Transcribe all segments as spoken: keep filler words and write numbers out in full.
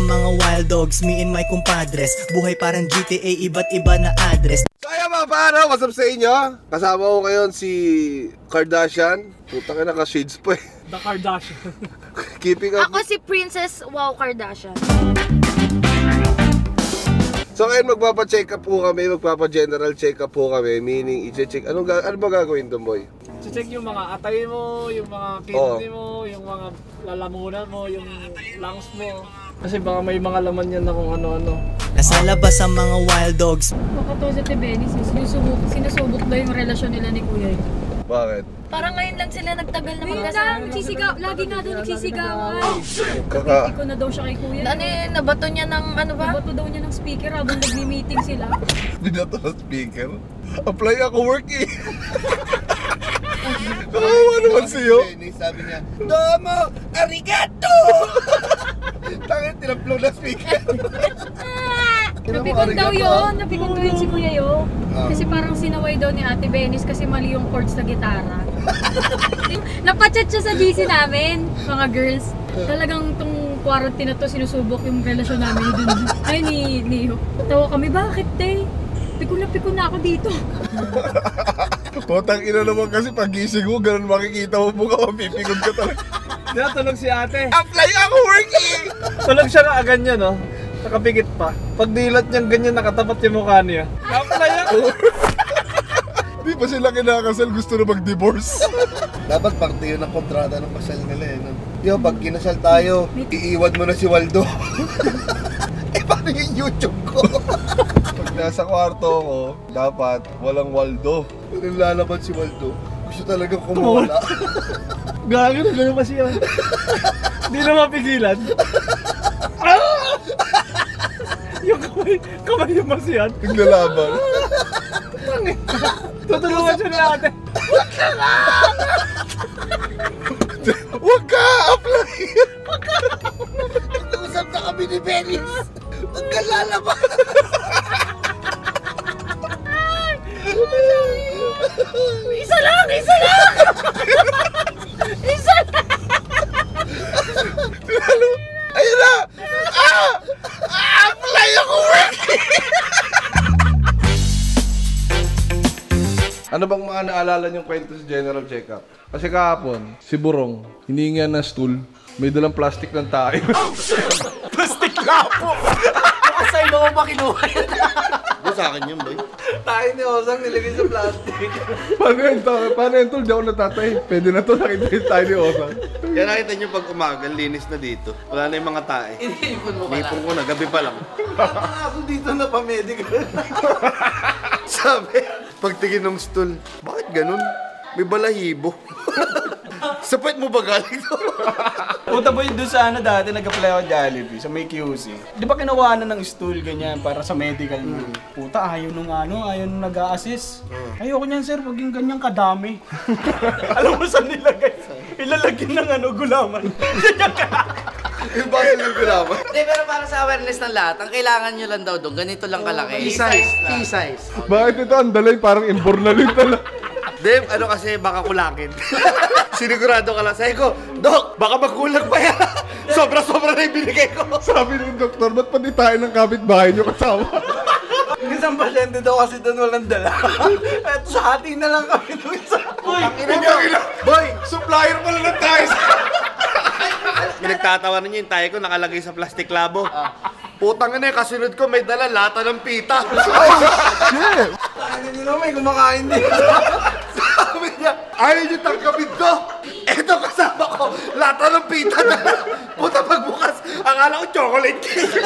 mga wild dogs, me and my compadres. Buhay parang G T A, iba't iba na address. So ayan mga paano, what's up sa inyo? Kasama ko ngayon si Kardashian. Putang ina, naka-shades pa eh. The Kardashian. Keeping up. Ako si Princess Wow Kardashian. So ngayon magpapa-check up po kami, magpapa-general check up po kami. Meaning, i-check, anong, ano ba gagawin doon, boy? I-check yung mga atay mo, yung mga kidney mo, yung mga lalamunan mo, yung lungs mo. Kasi baka may mga laman yan na kung ano-ano. Nasa labas ang mga wild dogs. Makatawa sa Tibenis, sinusubok, sinusubok daw yung relasyon nila ni Kuya. Bakit? Parang ngayon lang sila nagtagal na Ngayon magkasama. lang, nagsisigaw, lagi nga daw nagsisigawan. Kaka... Hindi ko na daw siya kay Kuya. Ano yun, nabato niya ng ano ba? Nabato daw niya ng speaker habang nagmi-meeting sila. Binato na speaker? Apply ako work eh. Kawawa naman siyo. Sabi niya, Domo! Arigato! Tangin, tinaplow na speaker. Napikon daw yun, napikon daw yun si Kuya Yo. Kasi parang sinaway daw ni Ate Benis kasi mali yung chords na gitara. Napachat siya sa G C namin, mga girls. Talagang tong quarantine na to sinusubok yung relasyon namin dun. Ay, ni Neo. Tawa kami, bakit te? Pikon na pikon na ako dito. Putang ina naman kasi pag gising mo, ganun makikita mo mukha, mapipikon ka talaga. Diyan, tulog si ate. Apply ako working! Tulog siya na ganyan, no? Nakapikit pa. Pag dilat niyang ganyan, nakatapat yung mukha niya. Apply ako! Di pa sila kinakasal, gusto na mag-divorce. Dapat parte yun ang kontrata ng kasal nila eh. No? Yo, pag kinasal tayo, iiwan mo na si Waldo. Eh, paano yung YouTube ko? Pag nasa kwarto ko, dapat walang Waldo. Pag nalalaban si Waldo, gusto talagang kumawala. Gagano, gano'n pa siya. Hindi na mapigilan. Yung kamay, kamay yung masiyan. Naglalaban. Tutulungan siya ni ate. Huwag ka lang! Huwag ka! Apply! Huwag ka! Nag-usap na kami ni Benis. Huwag ka lalaban! Isa lang! Isa lang! Isa lang! Ayun na! Ah! Ah! Apply ako working! Ano bang mga naalala niyong kwento sa general check-up? Kasi kahapon, si Burong, hininga na stool, may dalang plastic ng tayo. Plastic lapo! Sa iba mo ba kinuha yun? Sa akin yun, boy. Tayo ni Osang nilagay sa plastic. Paano yun? Paano yun, tol? Di ako natatay. Pwede na to, nakita yung tayo ni Osang. Kaya nakita nyo pag umaga, linis na dito. Wala na yung mga tae. Inipon mo pala. Inipon ko na, gabi pa lang. Ako dito na pa-medical. Sabi, pagtingin ng stool, bakit ganun? May balahibo. Sa puwet mo ba galing to? Puta boy, doon sa ano dati, nag-apply ako Jollibee, sa may Q C. Di ba kinuha na ng stool ganyan para sa medical mo? Hmm. Puta, ayaw nung ano, ayaw nung nag-a-assist. Hmm. Ayoko niyan sir, wag yung ganyan kadami. Alam mo saan nilagay? Ilalagyan ng ano, gulaman. Yung base ng gulaman. Hindi, pero para sa awareness ng lahat, ang kailangan nyo lang daw doon, ganito lang kalaki. T-size. T-size. Bakit ito? Ang dalay, parang imbornalin talaga. Dave, ano kasi baka kulakin. Sinigurado ka lang. Sabi ko, Dok, baka magkulang pa yan. Sobra-sobra na yung binigay ko. Sabi ng doktor, ba't pati tayo ng kapitbahay nyo kasama? Isang pasyente daw kasi doon walang dala. At sa hati na lang kami doon sa... Uy! Boy, supplier pala ng tayo. Pinagtatawanan niyo yung tayo ko nakalagay sa plastic labo. Putang ina, kasunod ko may dala lata ng pita. Shit! Ano nyo naman, kumakain din. Sabi niya, ayaw niyo tangkapin ko. Eto kasama ko, lata ng pita na. Puta pagbukas, akala ko chocolate cake.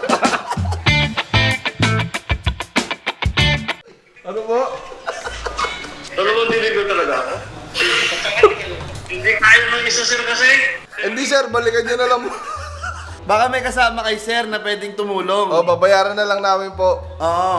Ano po? Ano mo dinig ko talaga ako? Hindi kaya ng isa sir kasi. Hindi sir, balikan nyo na lang. Baka may kasama kay sir na pwedeng tumulong. O, babayaran na lang namin po. Oo.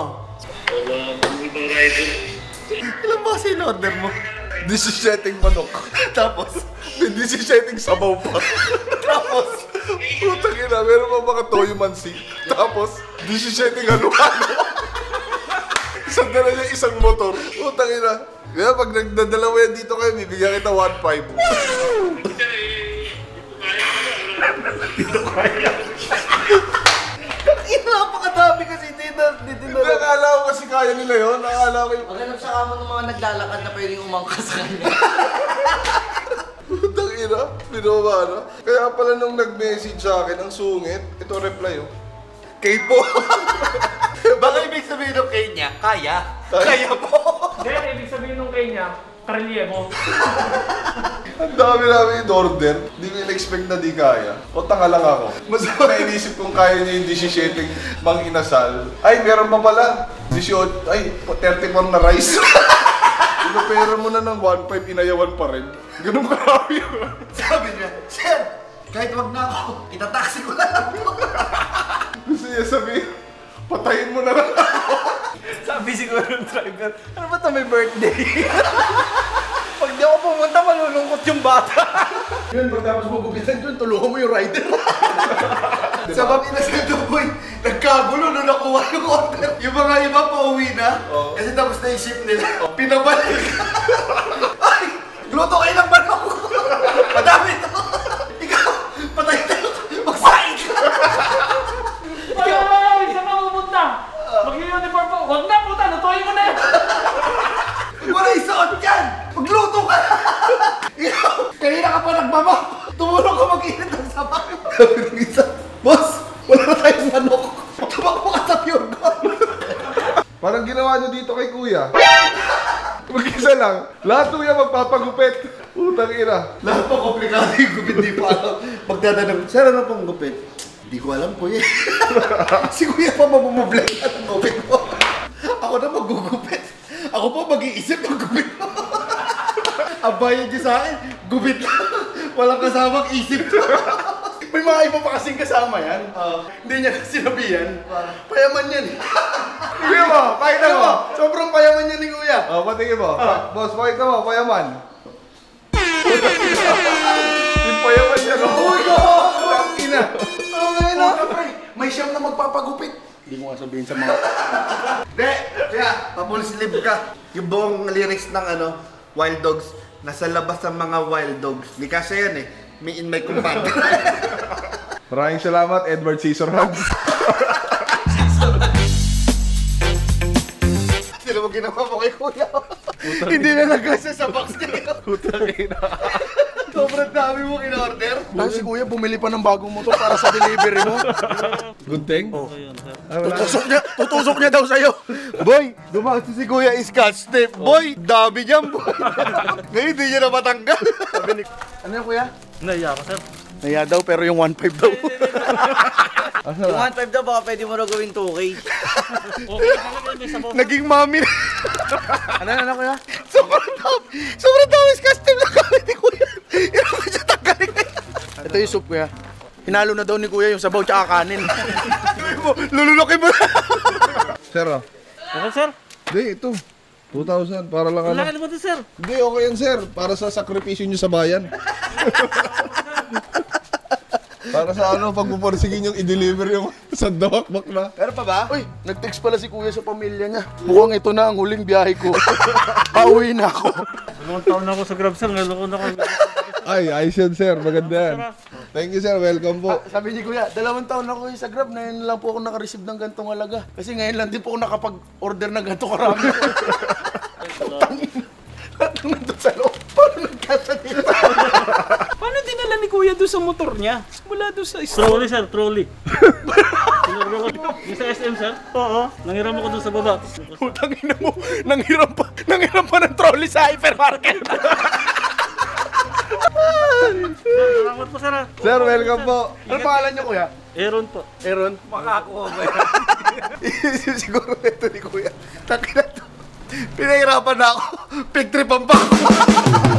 Ilan ba kasi in-order mo? disisiyating manok. Tapos? May disisiyating sabaw pa. Tapos, putang ina, meron pa mga toyo mansi. Tapos, disisiyating halo-halo. Isang dala niya isang motor. Putang ina. Kaya pag nagdadalawa yan dito kayo, bibigyan kita one five. Dito kaya. madami kasi dito. Dito na. Nakala ko kasi kaya nila yun. Nakala ko yung... Maghanap sa kamo ng mga naglalakad na pwedeng umangkas sa kanya. Putang ina, binaba na. Kaya pala nung nag-message sa akin, ang sungit. Ito reply oh. Kate po. Baka ibig sabihin ng kay niya, kaya. Kaya po. Then, ibig sabihin nung kay niya, karelye mo. Ang dami namin in-order. Hindi ko in-expect na di kaya. O tanga lang ako. Mas nainisip kung kaya niya yung disisieteng mang inasal. Ay, meron pa pala. eighteen, ay, thirty-four na rice. Inopera mo na ng one five, inayawan pa rin. Ganun marami yun. Sabi niya, Sir, kahit wag na ako, itataksi ko na lang po. Gusto niya sabihin, patayin mo na lang ako. Sabi siguro ng driver, ano ba ito may birthday? Pag di ako pumunta, malulungkot yung bata. Yun, pagtapos mo gupitan dun, tulungan mo yung rider. Sa bang inasal to boy, nagkagulo nung nakuha yung order. Yung mga iba pa uwi na, oh. Kasi tapos na yung ship nila, pinabalik. Ay, luto kayo ng manok. Madami to. Ikaw, patay tayo. Magsaing ka. Ay, ay, ay, saan ka pupunta? Mag-uniform po. Huwag na, puta, lutuin mo na yan. Wala isuot yan. Magluto ka. Ikaw, kanina ka pa nagmamap. Tumulong ka mag-init ng sabaw. Sabi ng isa, Boss, wala na tayong manok. Tumakbo ka sa pure gold. Parang ginawa niyo dito kay kuya. Mag-isa lang. Lahat kuya magpapagupit. Utang ina. Lahat pa komplikado yung gupit, di pa alam. Magdadanong, Sir, ano pong gupit? Hindi ko alam, kuya. Si kuya pa mamumublan at gupit mo. Ako na magugupit. Ako pa mag-iisip ng gupit mo. Ang bayad niyo sa akin, gupit lang. Walang kasamang isip. May mga iba pa kasing kasama yan. Uh, Hindi niya sinabihan. Payaman yan eh. Tingin mo, pakita mo. Sobrang payaman yan ni kuya. Oh, patingin mo. Pa boss, pakita mo, payaman. Yung payaman yan. Oh, God! Ina. Oo nga yun, ah. May siyam na magpapagupit. Hindi mo nga sabihin sa mga... Hindi! Kaya, papulislib ka. Yung buong lyrics ng ano, Wild Dogs, nasa labas ng mga Wild Dogs. Di kasi yan eh. Me in my compadre. Maraming salamat, Edward Scissorhands. Sino mo ginawa mo kay kuya? Hindi na nagkasya sa box niya. Putang ina. Sobrang dami mo in-order. Tapos si kuya bumili pa ng bagong motor para sa delivery mo. Good thing? Oh. Tutusok niya, tutusok niya daw sa'yo. Boy, dumakas si kuya scotch tape. Boy, dami niyan, boy. Ngayon hindi niya na matanggal. Sabi ni... Ano yan, kuya? Naiya ka, sir. Naya daw, pero yung one five daw. Yung one five daw, baka pwede mo na gawin two K. Okay, talaga may sabaw. Naging mami na. Ano na, ano kuya? Sobrang dami. Sobrang dami scotch tape na gamit ni kuya. Hindi ko siya tanggalin. Ito yung soup, kuya. Hinalo na daw ni kuya yung sabaw tsaka kanin. Lululokin mo na. Sir, oh. Okay, sir. Hindi, ito. two thousand, para lang ano. Laki naman ito, sir. Hindi, okay yan, sir. Para sa sakripisyo nyo sa bayan. Para sa ano, pag pupursigin yung i-deliver yung sandawakbak na. Pero pa ba? Uy, nag-text pala si kuya sa pamilya niya. Mukhang ito na ang huling biyahe ko. Pauwi na ako. Dalawang taon na ako sa Grab, sir. Ngayon ako na ako. Ay, ayos yan, sir. Maganda yan. Thank you, sir. Welcome po. Ah, sabi ni kuya, dalawang taon ako sa Grab, ngayon lang po ako nakareceive ng gantong halaga. Kasi ngayon lang din po ako nakapag-order ng ganito karami. Tangin. Lahat ng nandun sa loob. Paano nagkasalita? Paano dinala ni kuya doon sa motor niya? Mula doon sa Trolley, sir. Trolley. Yung sa S M, sir? Oo. Nangiram ako doon sa baba. Putang ina mo, nanghiram pa, nanghiram pa ng trolley sa hypermarket. Sir, salamat po, sir. Sir, welcome po. Ano pangalan niyo, kuya? Aaron po. Aaron? makakuha ba yan? Siguro ito ni kuya. Takin na to. Pinahirapan na ako. Pig trip ang bako.